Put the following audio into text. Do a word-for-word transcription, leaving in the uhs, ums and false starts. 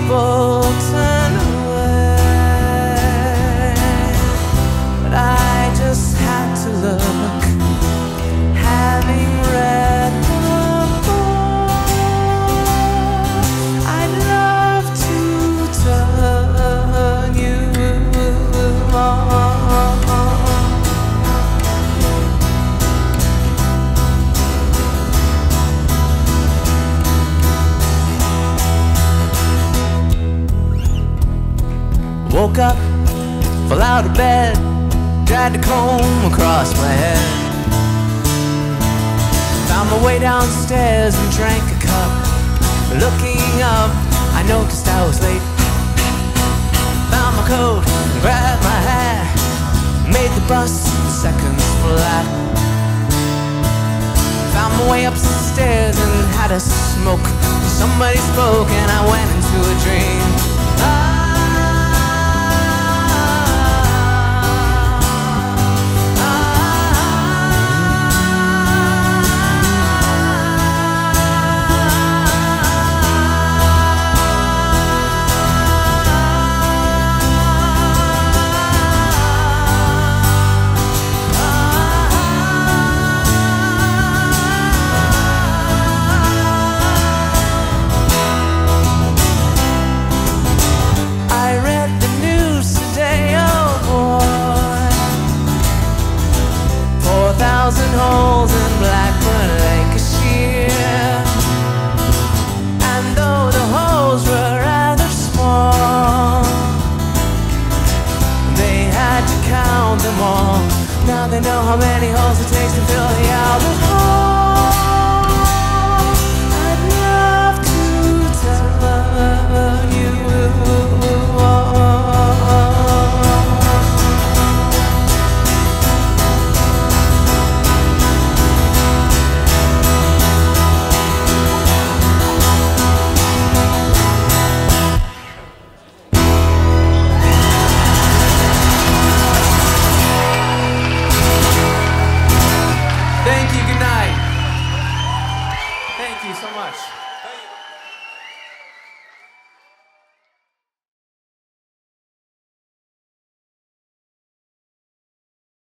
people turn away, but I just had to look, having read the book. I'd love to turn you on. Woke up, fell out of bed, dragged a comb across my head. Found my way downstairs and drank a cup. Looking up, I noticed I was late. Found my coat, grabbed my hat, made the bus seconds flat. Found my way upstairs and had a smoke. Somebody spoke and I